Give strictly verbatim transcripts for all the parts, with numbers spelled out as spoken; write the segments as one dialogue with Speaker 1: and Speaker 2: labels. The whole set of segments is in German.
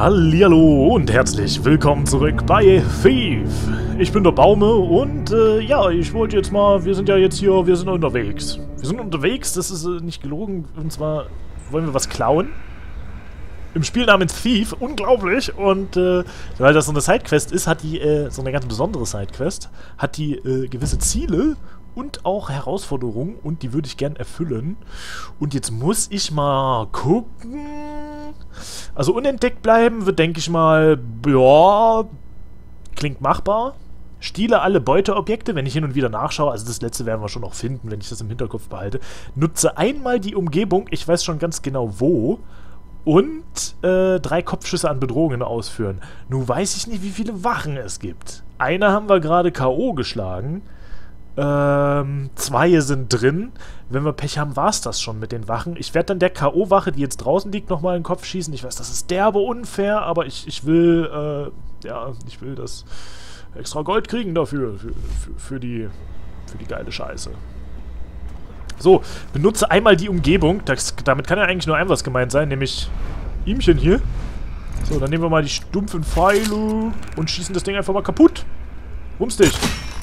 Speaker 1: Hallihallo und herzlich willkommen zurück bei Thief. Ich bin der Baume und äh, ja, ich wollte jetzt mal, wir sind ja jetzt hier, wir sind unterwegs. Wir sind unterwegs, das ist äh, nicht gelogen, und zwar wollen wir was klauen. Im Spiel namens Thief, unglaublich, und äh, weil das so eine Sidequest ist, hat die, äh, so eine ganz besondere Sidequest, hat die äh, gewisse Ziele und auch Herausforderungen und die würde ich gern erfüllen. Und jetzt muss ich mal gucken. Also unentdeckt bleiben wird, denke ich mal, ja, klingt machbar. Stiele alle Beuteobjekte, wenn ich hin und wieder nachschaue, also das letzte werden wir schon noch finden, wenn ich das im Hinterkopf behalte. Nutze einmal die Umgebung, ich weiß schon ganz genau wo. Und äh, drei Kopfschüsse an Bedrohungen ausführen. Nun weiß ich nicht, wie viele Wachen es gibt. Eine haben wir gerade K O geschlagen. Ähm, zwei sind drin. Wenn wir Pech haben, war es das schon mit den Wachen. Ich werde dann der K O-Wache, die jetzt draußen liegt, nochmal in den Kopf schießen. Ich weiß, das ist derbe unfair, aber ich, ich will, äh, ja, ich will das extra Gold kriegen dafür, für, für, für, die, für die geile Scheiße. So, benutze einmal die Umgebung. Das, damit kann ja eigentlich nur ein was gemeint sein, nämlich ihmchen hier. So, dann nehmen wir mal die stumpfen Pfeile und schießen das Ding einfach mal kaputt. Bums dich.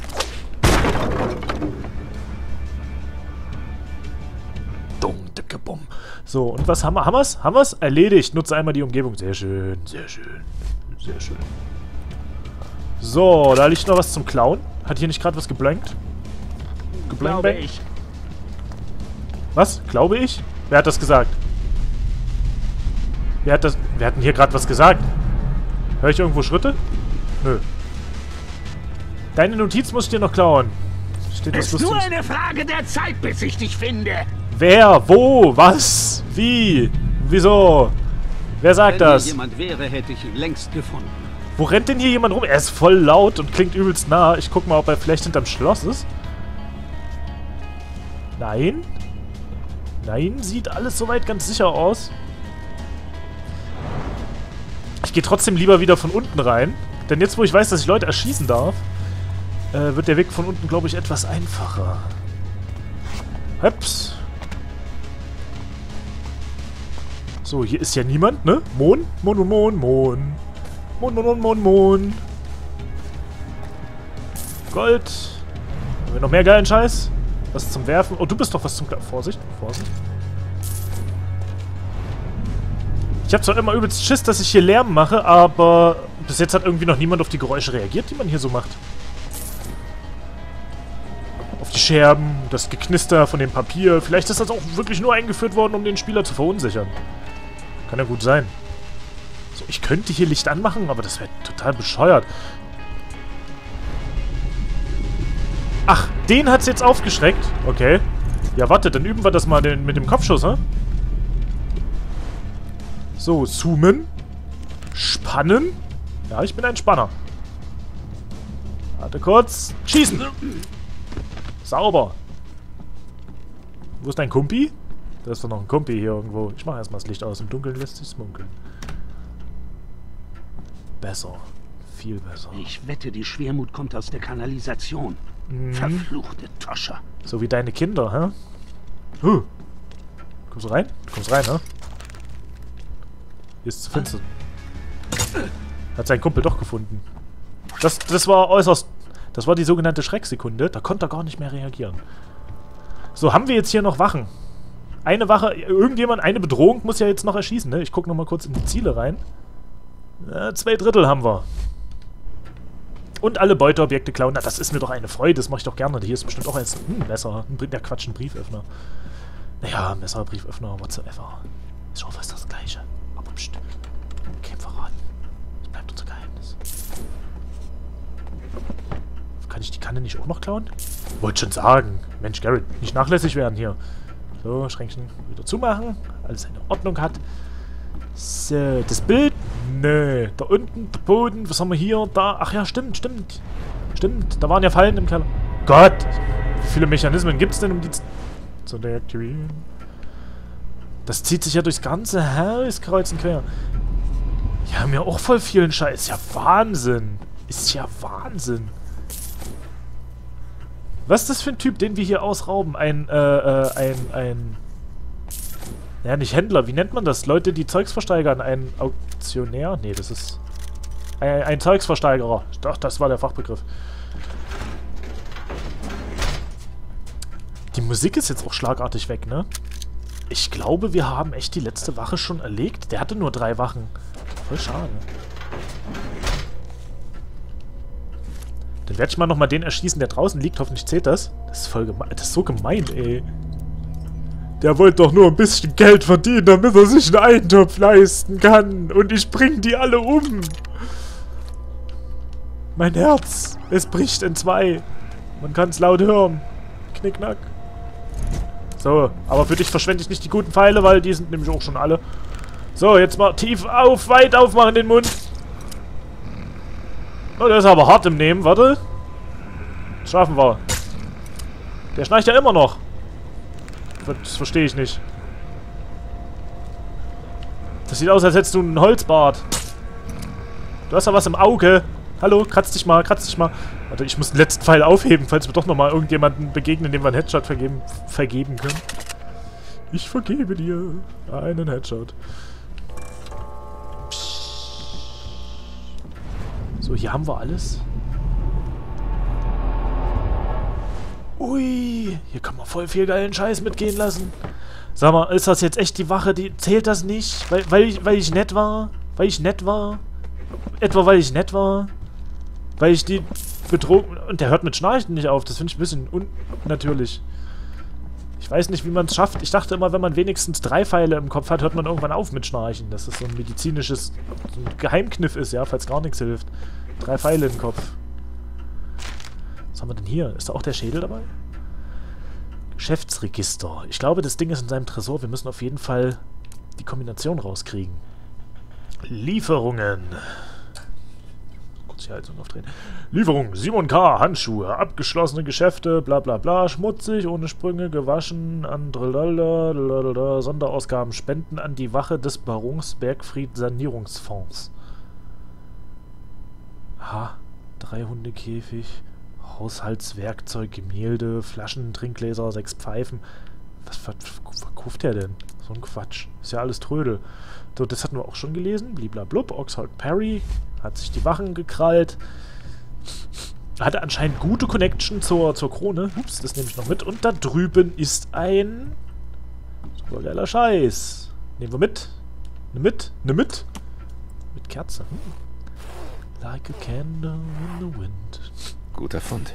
Speaker 1: So, und was haben wir? Haben wir es? Haben wir es? Erledigt. Nutze einmal die Umgebung. Sehr schön, sehr schön, sehr schön. So, da liegt noch was zum Klauen. Hat hier nicht gerade was geblankt? Geblankt? Glaube ich. Was? Glaube ich? Wer hat das gesagt? Wer hat das... Wer hat denn hier gerade was gesagt? Hör ich irgendwo Schritte? Nö. Deine Notiz muss ich dir noch klauen. Steht was Lustiges?
Speaker 2: Ist nur eine Frage der Zeit, bis ich dich finde.
Speaker 1: Wer? Wo? Was? Wie? Wieso? Wer sagt das?
Speaker 2: Wenn hier jemand wäre, hätte ich ihn längst gefunden.
Speaker 1: Wo rennt denn hier jemand rum? Er ist voll laut und klingt übelst nah. Ich guck mal, ob er vielleicht hinterm Schloss ist. Nein. Nein, sieht alles soweit ganz sicher aus. Ich gehe trotzdem lieber wieder von unten rein. Denn jetzt, wo ich weiß, dass ich Leute erschießen darf, äh, wird der Weg von unten, glaube ich, etwas einfacher. Höps. So, hier ist ja niemand, ne? Mon? Mon, Mon, Mon, Mon. Mon, Mon, Mon, Mon, Mon. Gold. Haben wir noch mehr geilen Scheiß? Was zum Werfen? Oh, du bist doch was zum... Kla Vorsicht, Vorsicht. Ich habe zwar immer übelst Schiss, dass ich hier Lärm mache, aber bis jetzt hat irgendwie noch niemand auf die Geräusche reagiert, die man hier so macht. Auf die Scherben, das Geknister von dem Papier. Vielleicht ist das auch wirklich nur eingeführt worden, um den Spieler zu verunsichern. Kann ja gut sein. So, ich könnte hier Licht anmachen, aber das wäre total bescheuert. Ach, den hat's jetzt aufgeschreckt. Okay. Ja, warte, dann üben wir das mal den, mit dem Kopfschuss, hä? So, zoomen. Spannen. Ja, ich bin ein Spanner. Warte kurz. Schießen. Sauber. Wo ist dein Kumpi? Da ist doch noch ein Kumpi hier irgendwo. Ich mache erstmal das Licht aus. Im Dunkeln lässt sich's munkeln. Besser. Viel besser.
Speaker 2: Ich wette, die Schwermut kommt aus der Kanalisation. Mhm. Verfluchte Toscher.
Speaker 1: So wie deine Kinder, hä? Huh. Kommst du rein? Du kommst rein, ne? Hier ist zu finster. Hat seinen Kumpel doch gefunden. Das, das war äußerst... Das war die sogenannte Schrecksekunde. Da konnte er gar nicht mehr reagieren. So, haben wir jetzt hier noch Wachen? Eine Wache... Irgendjemand, eine Bedrohung muss ja jetzt noch erschießen, ne? Ich gucke nochmal kurz in die Ziele rein. Ja, zwei Drittel haben wir. Und alle Beuteobjekte klauen. Na, das ist mir doch eine Freude. Das mache ich doch gerne. Hier ist bestimmt auch ein hm, Messer. Ein, ja, Quatsch, ein Brieföffner. Naja, Messer, Brieföffner, whatsoever. Ist schon fast das Gleiche. Aber pst. Kein verraten. Das bleibt unser Geheimnis. Kann ich die Kanne nicht auch noch klauen? Wollte schon sagen. Mensch, Garrett, nicht nachlässig werden hier. So, Schränkchen wieder zumachen. Alles seine Ordnung hat. So, das Bild. Nö. Da unten, der Boden. Was haben wir hier? Da. Ach ja, stimmt, stimmt. Stimmt. Da waren ja Fallen im Keller. Gott. Wie viele Mechanismen gibt es denn, um die zu deaktivieren? Das zieht sich ja durchs ganze Haus kreuz und quer. Die haben ja auch voll vielen Scheiß. Ist ja Wahnsinn. Ist ja Wahnsinn. Was ist das für ein Typ, den wir hier ausrauben? Ein, äh, äh, ein, ein... Ja, nicht Händler. Wie nennt man das? Leute, die Zeugs versteigern. Ein Auktionär? Nee, das ist... Ein, ein Zeugsversteigerer. Doch, das war der Fachbegriff. Die Musik ist jetzt auch schlagartig weg, ne? Ich glaube, wir haben echt die letzte Wache schon erlegt. Der hatte nur drei Wachen. Voll schade. Dann werde ich mal nochmal den erschießen, der draußen liegt. Hoffentlich zählt das. Das ist voll gemein. Das ist so gemein, ey. Der wollte doch nur ein bisschen Geld verdienen, damit er sich einen Eintopf leisten kann. Und ich bring die alle um. Mein Herz. Es bricht in zwei. Man kann es laut hören. Knickknack. So, aber für dich verschwende ich nicht die guten Pfeile, weil die sind nämlich auch schon alle. So, jetzt mal tief auf, weit aufmachen den Mund. Oh, der ist aber hart im Nehmen, warte. Das schaffen wir. Der schnarcht ja immer noch. Das verstehe ich nicht. Das sieht aus, als hättest du einen Holzbart. Du hast ja was im Auge. Hallo, kratz dich mal, kratz dich mal. Warte, ich muss den letzten Pfeil aufheben, falls wir doch nochmal irgendjemanden begegnen, dem wir einen Headshot vergeben, vergeben können. Ich vergebe dir einen Headshot. So, hier haben wir alles. Ui, hier kann man voll viel geilen Scheiß mitgehen lassen. Sag mal, ist das jetzt echt die Wache? Die zählt das nicht? Weil, weil, ich, weil ich nett war? Weil ich nett war? Etwa weil ich nett war? Weil ich die betrogen... Und der hört mit Schnarchen nicht auf. Das finde ich ein bisschen unnatürlich. Ich weiß nicht, wie man es schafft. Ich dachte immer, wenn man wenigstens drei Pfeile im Kopf hat, hört man irgendwann auf mit Schnarchen. Dass das so ein medizinisches so ein Geheimkniff ist, ja, falls gar nichts hilft. Drei Pfeile im Kopf. Was haben wir denn hier? Ist da auch der Schädel dabei? Geschäftsregister. Ich glaube, das Ding ist in seinem Tresor. Wir müssen auf jeden Fall die Kombination rauskriegen. Lieferungen. Kurz die Heizung aufdrehen. Lieferung. Simon K. Handschuhe. Abgeschlossene Geschäfte. Bla bla bla. Schmutzig. Ohne Sprünge. Gewaschen. Andere Sonderausgaben. Spenden an die Wache des Barons Bergfried Sanierungsfonds. Aha. Drei Hundekäfig. Haushaltswerkzeug. Gemälde. Flaschen. Trinkgläser. Sechs Pfeifen. Was verkauft der denn? So ein Quatsch. Ist ja alles Trödel. So, das hatten wir auch schon gelesen. Bliblablub. Oxhold Perry hat sich die Wachen gekrallt. Hatte anscheinend gute Connection zur, zur Krone. Ups, das nehme ich noch mit. Und da drüben ist ein super geiler Scheiß. Nehmen wir mit. Ne mit. Ne mit. Mit Kerze. Hm. Like a candle in the wind.
Speaker 3: Guter Fund.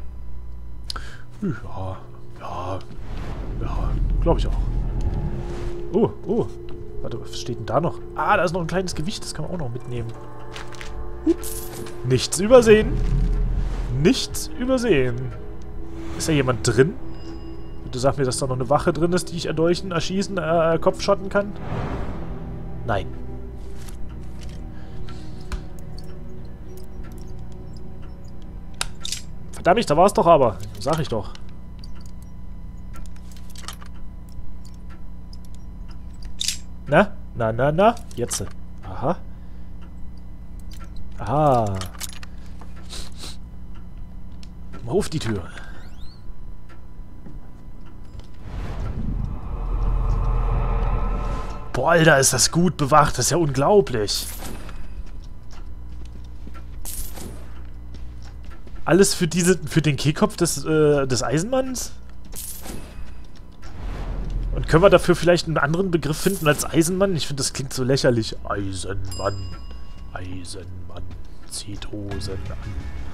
Speaker 1: Ja. Ja. Ja. Glaube ich auch. Oh, oh. Warte, was steht denn da noch? Ah, da ist noch ein kleines Gewicht, das kann man auch noch mitnehmen. Ups. Nichts übersehen. Nichts übersehen. Ist da jemand drin? Bitte sag mir, dass da noch eine Wache drin ist, die ich erdolchen, erschießen, äh, Kopfschotten kann? Nein. Verdammt, da war es doch aber. Sag ich doch. Na? Na, na, na? Jetzt. Aha. Aha. Mal auf die Tür. Boah, Alter, ist das gut bewacht. Das ist ja unglaublich. Alles für diese, für den Kehlkopf des, äh, des Eisenmanns? Und können wir dafür vielleicht einen anderen Begriff finden als Eisenmann? Ich finde, das klingt so lächerlich. Eisenmann. Eisenmann. Zieht Hosen an.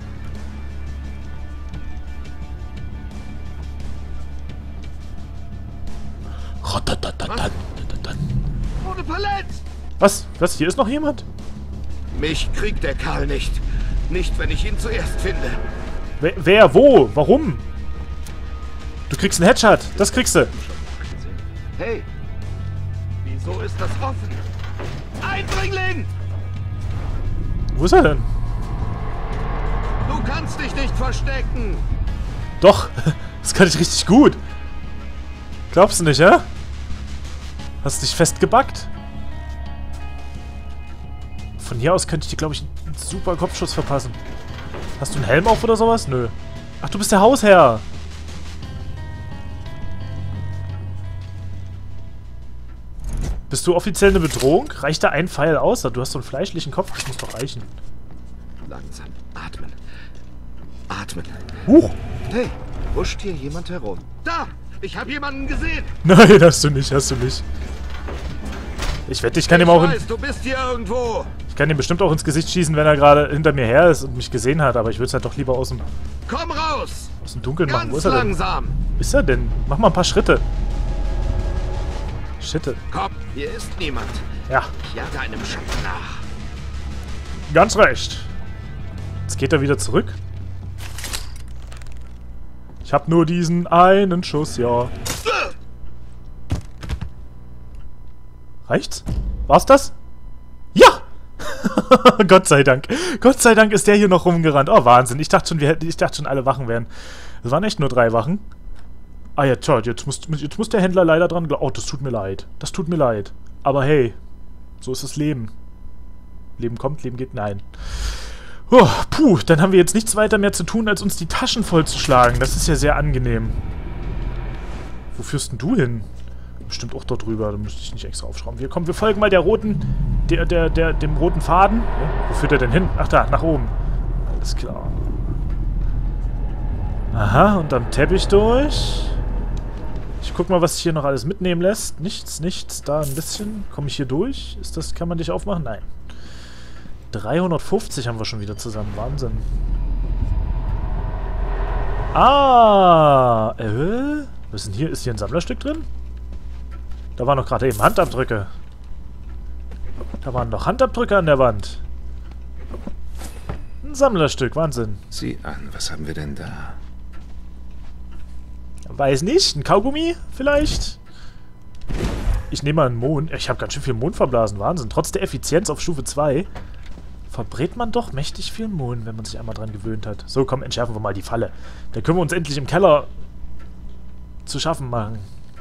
Speaker 2: Wurde verletzt!
Speaker 1: Was? Was? Hier ist noch jemand?
Speaker 2: Mich kriegt der Kerl nicht. Nicht, wenn ich ihn zuerst finde.
Speaker 1: Wer? Wer? Wo? Warum? Du kriegst einen Headshot. Das kriegst du.
Speaker 2: Hey, wieso ist das offen? Eindringling!
Speaker 1: Wo ist er denn?
Speaker 2: Du kannst dich nicht verstecken!
Speaker 1: Doch, das kann ich richtig gut. Glaubst du nicht, ja? Hast dich festgebackt? Von hier aus könnte ich dir, glaube ich, einen super Kopfschuss verpassen. Hast du einen Helm auf oder sowas? Nö. Ach, du bist der Hausherr. Bist du offiziell eine Bedrohung? Reicht da ein Pfeil aus? Du hast so einen fleischlichen Kopf. Das muss doch reichen.
Speaker 3: Langsam. Atmen. Atmen.
Speaker 1: Huch!
Speaker 3: Hey, huscht hier jemand herum? Da! Ich habe jemanden gesehen!
Speaker 1: Nein, hast du nicht, hast du nicht. Ich wette, ich kann
Speaker 3: ich
Speaker 1: ihm auch...
Speaker 3: weiß, du bist hier irgendwo!
Speaker 1: Ich kann ihm bestimmt auch ins Gesicht schießen, wenn er gerade hinter mir her ist und mich gesehen hat, aber ich würde es halt doch lieber aus dem...
Speaker 3: Komm raus!
Speaker 1: Aus dem Dunkeln
Speaker 3: Ganz
Speaker 1: machen. Wo ist er denn?
Speaker 3: langsam!
Speaker 1: Wo ist er denn? Mach mal ein paar Schritte. Schritte.
Speaker 3: Komm, hier ist niemand.
Speaker 1: Ja.
Speaker 3: Ich jage einem Schatten nach.
Speaker 1: Ganz recht. Jetzt geht er wieder zurück. Ich hab nur diesen einen Schuss, ja. Reicht's? War's das? Ja! Gott sei Dank. Gott sei Dank ist der hier noch rumgerannt. Oh, Wahnsinn. Ich dachte schon, wir hätten, ich dachte schon, alle Wachen wären. Es waren echt nur drei Wachen. Ah ja, tja, jetzt muss, jetzt muss der Händler leider dran glauben. Oh, das tut mir leid. Das tut mir leid. Aber hey, so ist das Leben. Leben kommt, Leben geht, nein. Oh, puh, dann haben wir jetzt nichts weiter mehr zu tun, als uns die Taschen vollzuschlagen. Das ist ja sehr angenehm. Wo führst denn du hin? Bestimmt auch dort drüber, da müsste ich nicht extra aufschrauben. Wir kommen, wir folgen mal der roten, der, der, der, dem roten Faden. Ja, wo führt er denn hin? Ach da, nach oben. Alles klar. Aha, und am Teppich durch. Ich guck mal, was sich hier noch alles mitnehmen lässt. Nichts, nichts, da ein bisschen. Komme ich hier durch? Ist das, kann man dich aufmachen? Nein. dreihundertfünfzig haben wir schon wieder zusammen. Wahnsinn. Ah, äh, was ist denn hier? Ist hier ein Sammlerstück drin? Da waren doch gerade eben Handabdrücke. Da waren noch Handabdrücke an der Wand. Ein Sammlerstück, Wahnsinn.
Speaker 3: Sieh an, was haben wir denn da?
Speaker 1: Weiß nicht, ein Kaugummi vielleicht? Ich nehme mal einen Mond. Ich habe ganz schön viel Mond verblasen, Wahnsinn. Trotz der Effizienz auf Stufe zwei verbrät man doch mächtig viel Mond, wenn man sich einmal dran gewöhnt hat. So, komm, entschärfen wir mal die Falle. Dann können wir uns endlich im Keller zu schaffen machen.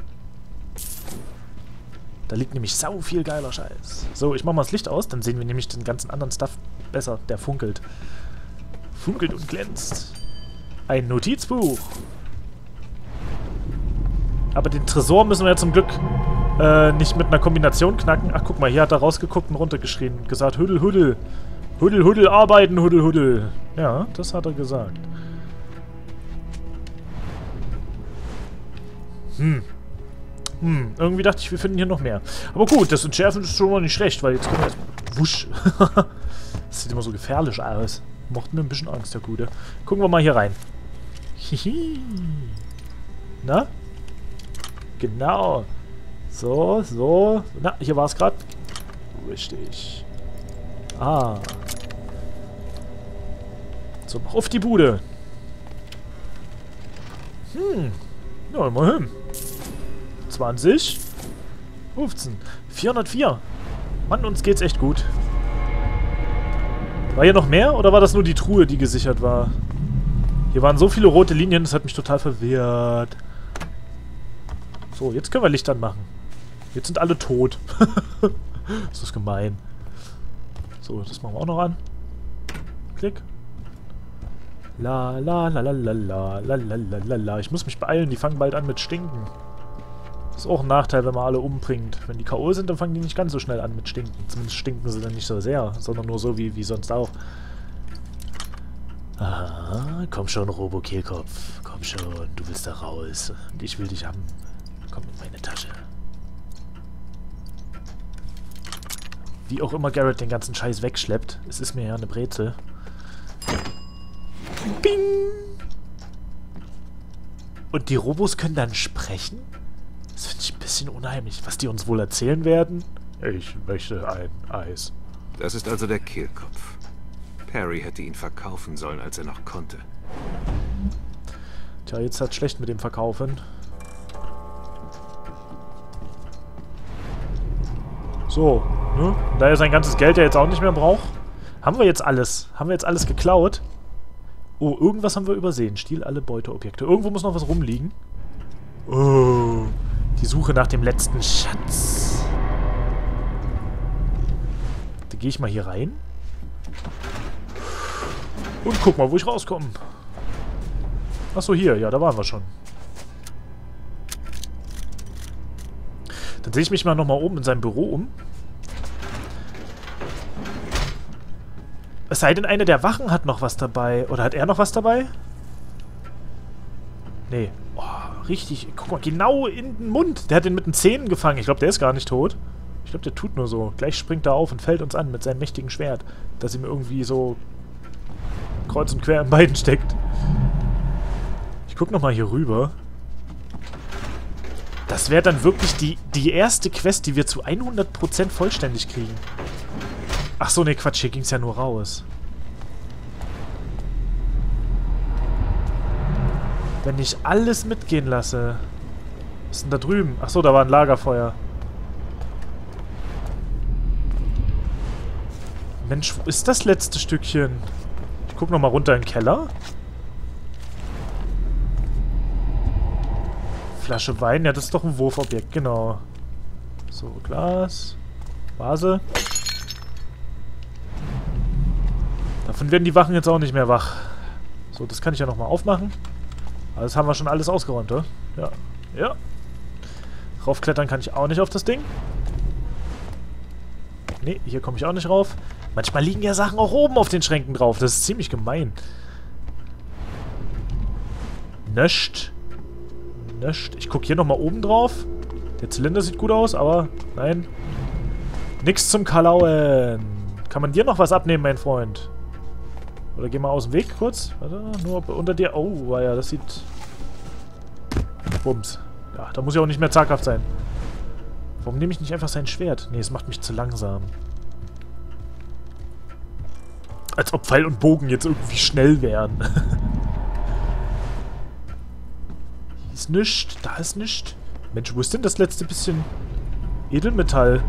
Speaker 1: Da liegt nämlich sau viel geiler Scheiß. So, ich mach mal das Licht aus, dann sehen wir nämlich den ganzen anderen Stuff besser. Der funkelt. Funkelt und glänzt. Ein Notizbuch. Aber den Tresor müssen wir ja zum Glück äh, nicht mit einer Kombination knacken. Ach, guck mal, hier hat er rausgeguckt und runtergeschrien und gesagt, Hüdel, Hüdel. Hüdel, Hüdel, arbeiten, Hüdel, Hüdel. Ja, das hat er gesagt. Hm. Hm, irgendwie dachte ich, wir finden hier noch mehr. Aber gut, das Entschärfen ist schon mal nicht schlecht, weil jetzt können wir erstmal... Wusch. Das sieht immer so gefährlich aus. Macht mir ein bisschen Angst, der Gute. Gucken wir mal hier rein. Hihi. Na? Genau. So, so. Na, hier war es gerade. Richtig. Ah. So, auf die Bude. Hm. Ja, immerhin. zwanzig. fünfzehn. vierhundertvier. Mann, uns geht's echt gut. War hier noch mehr oder war das nur die Truhe, die gesichert war? Hier waren so viele rote Linien, das hat mich total verwirrt. So, jetzt können wir Licht anmachen. Jetzt sind alle tot. Das ist gemein. So, das machen wir auch noch an. Klick. La la la la la la la la la la. Ich muss mich beeilen, die fangen bald an mit Stinken. Das ist auch ein Nachteil, wenn man alle umbringt. Wenn die K O sind, dann fangen die nicht ganz so schnell an mit Stinken. Zumindest stinken sie dann nicht so sehr, sondern nur so wie, wie sonst auch. Aha, komm schon, Robo-Kehlkopf. Komm schon, du willst da raus. Und ich will dich haben. Komm in meine Tasche. Wie auch immer Garrett den ganzen Scheiß wegschleppt. Es ist mir ja eine Brezel. Bing! Und die Robos können dann sprechen? Das finde ich ein bisschen unheimlich. Was die uns wohl erzählen werden? Ich möchte ein Eis.
Speaker 3: Das ist also der Kehlkopf. Perry hätte ihn verkaufen sollen, als er noch konnte.
Speaker 1: Tja, jetzt hat's schlecht mit dem Verkaufen. So, ne? Da er sein ganzes Geld ja jetzt auch nicht mehr braucht. Haben wir jetzt alles? Haben wir jetzt alles geklaut? Oh, irgendwas haben wir übersehen. Stiehl alle Beuteobjekte. Irgendwo muss noch was rumliegen. Oh, die Suche nach dem letzten Schatz. Da gehe ich mal hier rein. Und guck mal, wo ich rauskomme. Achso, hier. Ja, da waren wir schon. Dann sehe ich mich mal nochmal oben in seinem Büro um. Es sei denn, einer der Wachen hat noch was dabei. Oder hat er noch was dabei? Nee. Oh, richtig. Guck mal, genau in den Mund. Der hat den mit den Zähnen gefangen. Ich glaube, der ist gar nicht tot. Ich glaube, der tut nur so. Gleich springt er auf und fällt uns an mit seinem mächtigen Schwert. Das ihm irgendwie so kreuz und quer im Bein steckt. Ich guck nochmal hier rüber. Das wäre dann wirklich die, die erste Quest, die wir zu hundert Prozent vollständig kriegen. Ach so, ne, Quatsch, hier ging es ja nur raus. Wenn ich alles mitgehen lasse. Was ist denn da drüben? Ach so, da war ein Lagerfeuer. Mensch, wo ist das letzte Stückchen? Ich guck nochmal runter in den Keller. Flasche Wein, ja, das ist doch ein Wurfobjekt, genau. So, Glas. Vase. Davon werden die Wachen jetzt auch nicht mehr wach. So, das kann ich ja nochmal aufmachen. Aber das haben wir schon alles ausgeräumt, oder? Ja. Ja. Raufklettern kann ich auch nicht auf das Ding. Ne, hier komme ich auch nicht rauf. Manchmal liegen ja Sachen auch oben auf den Schränken drauf. Das ist ziemlich gemein. Nöscht. Nöscht. Ich gucke hier nochmal oben drauf. Der Zylinder sieht gut aus, aber nein. Nix zum Kalauen. Kann man dir noch was abnehmen, mein Freund? Oder geh mal aus dem Weg kurz. Warte, nur unter dir. Oh, ja, das sieht... Bums. Ja, da muss ich auch nicht mehr zaghaft sein. Warum nehme ich nicht einfach sein Schwert? Nee, es macht mich zu langsam. Als ob Pfeil und Bogen jetzt irgendwie schnell wären. Hier ist nichts. Da ist nichts. Mensch, wo ist denn das letzte bisschen Edelmetall?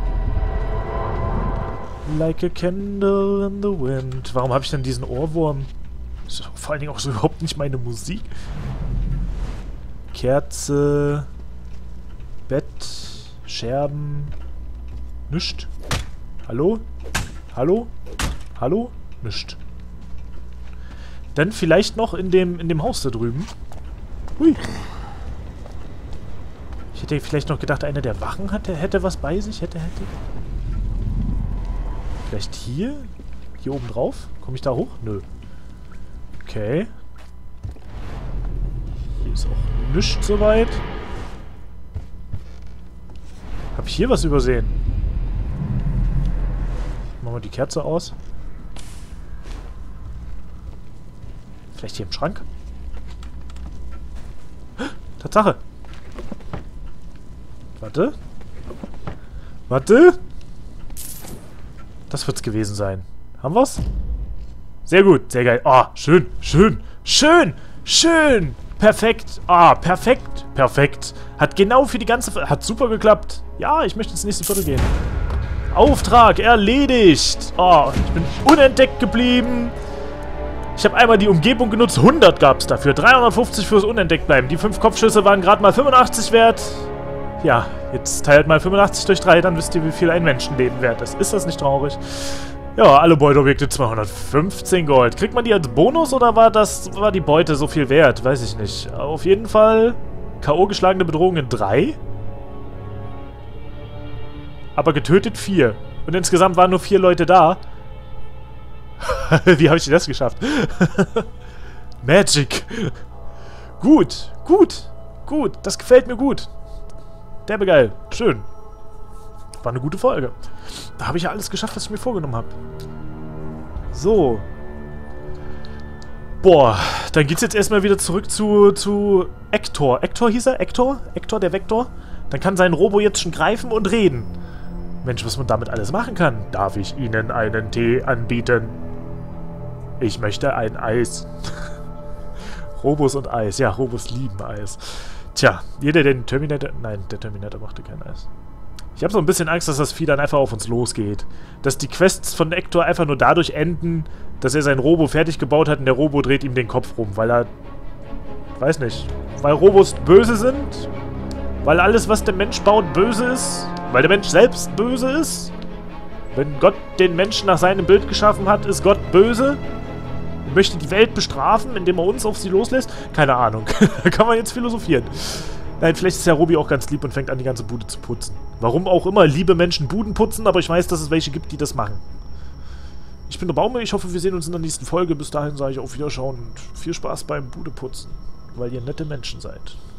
Speaker 1: Like a candle in the wind. Warum habe ich denn diesen Ohrwurm? Das ist vor allen Dingen auch so überhaupt nicht meine Musik. Kerze. Bett. Scherben. Nischt. Hallo? Hallo? Hallo? Nischt. Dann vielleicht noch in dem, in dem Haus da drüben. Hui. Ich hätte vielleicht noch gedacht, einer der Wachen hatte, hätte was bei sich. Hätte, hätte. Vielleicht hier? Hier oben drauf? Komme ich da hoch? Nö. Okay. Hier ist auch nichts soweit. Habe ich hier was übersehen? Machen wir die Kerze aus. Vielleicht hier im Schrank? Tatsache. Warte. Warte. Das wird's gewesen sein. Haben wir's? Sehr gut, sehr geil. Ah, oh, schön, schön, schön, schön. Perfekt. Ah, perfekt, perfekt. Hat genau für die ganze... Hat super geklappt. Ja, ich möchte ins nächste Viertel gehen. Auftrag erledigt. Oh, ich bin unentdeckt geblieben. Ich habe einmal die Umgebung genutzt. hundert gab es dafür. dreihundertfünfzig fürs Unentdeckt bleiben. Die fünf Kopfschüsse waren gerade mal fünfundachtzig wert. Ja, jetzt teilt mal fünfundachtzig durch drei, dann wisst ihr, wie viel ein Menschenleben wert ist. Ist das nicht traurig? Ja, alle Beuteobjekte zweihundertfünfzehn Gold. Kriegt man die als Bonus oder war das war die Beute so viel wert? Weiß ich nicht. Auf jeden Fall K O geschlagene Bedrohungen drei. Aber getötet vier. Und insgesamt waren nur vier Leute da. Wie habe ich das geschafft? Magic. Gut, gut, gut. Das gefällt mir gut. Derbe geil. Schön. War eine gute Folge. Da habe ich ja alles geschafft, was ich mir vorgenommen habe. So. Boah, dann geht's jetzt erstmal wieder zurück zu, zu Ektor. Ektor hieß er? Ektor? Ektor, der Vektor? Dann kann sein Robo jetzt schon greifen und reden. Mensch, was man damit alles machen kann. Darf ich Ihnen einen Tee anbieten? Ich möchte ein Eis. Robos und Eis. Ja, Robos lieben Eis. Tja, jeder, der den Terminator... Nein, der Terminator machte kein Eis. Ich habe so ein bisschen Angst, dass das Vieh dann einfach auf uns losgeht. Dass die Quests von Ektor einfach nur dadurch enden, dass er sein Robo fertig gebaut hat und der Robo dreht ihm den Kopf rum, weil er... Weiß nicht. Weil Robos böse sind? Weil alles, was der Mensch baut, böse ist? Weil der Mensch selbst böse ist? Wenn Gott den Menschen nach seinem Bild geschaffen hat, ist Gott böse? Er möchte die Welt bestrafen, indem er uns auf sie loslässt? Keine Ahnung. Da kann man jetzt philosophieren. Nein, vielleicht ist ja Robi auch ganz lieb und fängt an, die ganze Bude zu putzen. Warum auch immer liebe Menschen Buden putzen, aber ich weiß, dass es welche gibt, die das machen. Ich bin der Baume, ich hoffe, wir sehen uns in der nächsten Folge. Bis dahin sage ich auf Wiederschauen und viel Spaß beim Budeputzen, weil ihr nette Menschen seid.